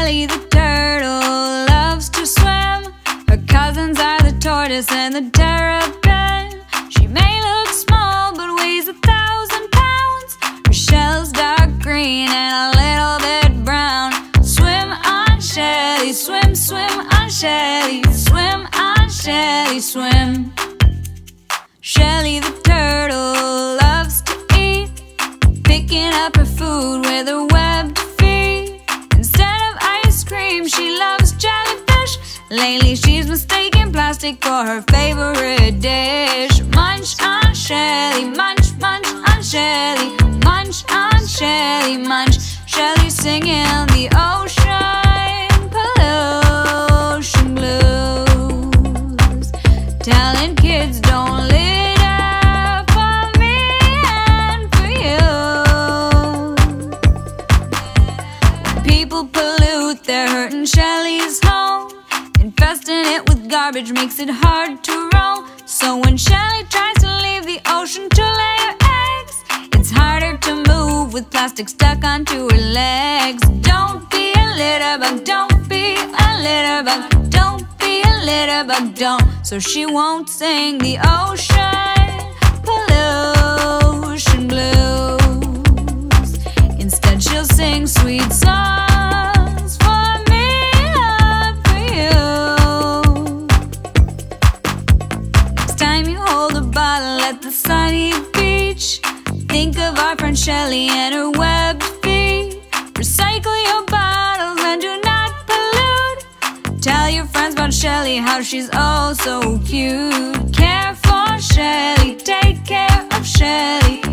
Shelly the turtle loves to swim. Her cousins are the tortoise and the terrapin. She may look small but weighs 1,000 pounds. Her shell's dark green and a little bit brown. Swim on Shelly, swim, swim on Shelly. Swim on Shelly, swim. Shelly the turtle loves to eat, picking up her food with her webbed feet. Instead of ice cream, she loves jellyfish. Lately she's mistaken plastic for her favorite dish. Munch on Shelly, munch, munch on Shelly. Munch on Shelly, munch. Shelly singing the ocean pollution blues, telling kids don't litter for me and for you. When people pollute, they're hurting Shelly's home. Infesting it with garbage makes it hard to roam. So when Shelly tries to leave the ocean to lay her eggs, it's harder to move with plastic stuck onto her legs. Don't be a litter bug, don't be a litter bug. Don't be a litter bug, don't. So she won't sing the ocean pollution blues. Instead she'll sing sweet songs for me and for you. Next time you hold a bottle at the sunny beach, think of our friend Shelly and her webbed feet. Recycle your bottles and do not pollute. Tell your friends about Shelly, how she's oh so cute. Care for Shelly, take care of Shelly.